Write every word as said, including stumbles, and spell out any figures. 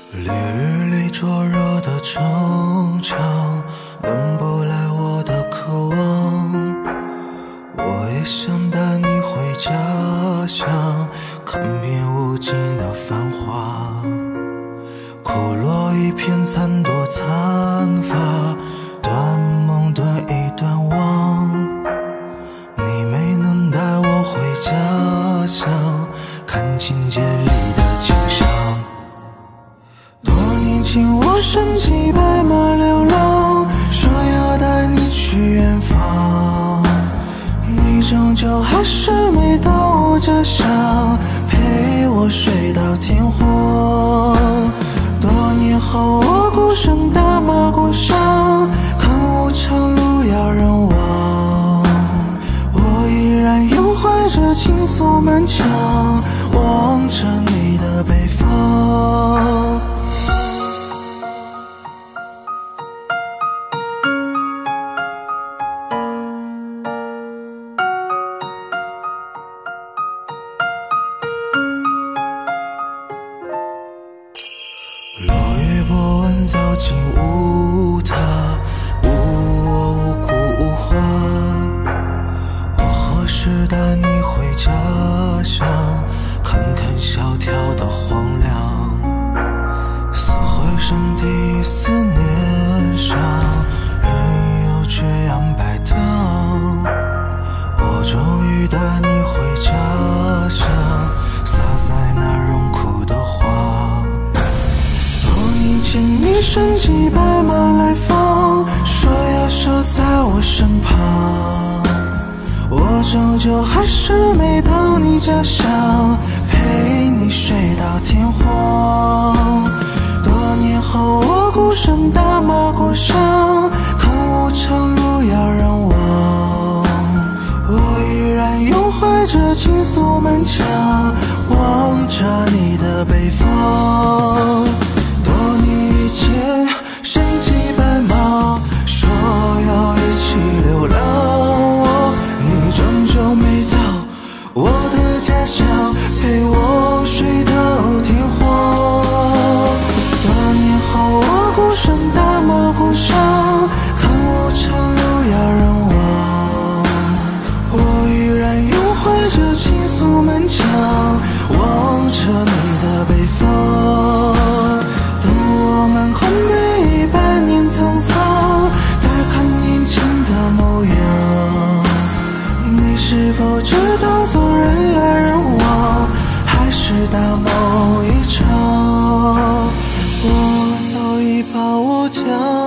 烈日里灼热的城墙，能不来我的渴望。我也想带你回家乡，看遍无尽的繁华。枯落一片残朵残发，断梦断忆断望。你没能带我回家乡，看情节里的景象。多年前我身骑白马流浪，说要带你去远方，你终究还是没到我家乡，陪我睡到天荒。多年后我孤身打马过上，看无常路遥人亡，我依然拥怀着情愫满腔，望着你的北方。落雨波纹早尽无他，无我无故无花。我何时带你回家乡，看看萧条的荒凉。撕毁身体思念伤，人又缺氧白汤。我终于带你回家乡，洒在那荣枯的花。前你身骑白马来访，说要守在我身旁，我终究还是没到你家乡，陪你睡到天荒。多年后我孤身打马过上，看无常路遥人亡，我依然拥怀着情愫满腔，望着你的北方。多年以前身骑白马，说要一起流浪，我你终究没到我的家乡，陪我睡到天荒。多年后我孤身打马过上，看无常路遥人亡，我依然拥怀着情愫满腔，望着你的北方。我们空悲一百年沧桑，再看年轻的模样，你是否只当作人来人往，还是大梦一场？我早已把我家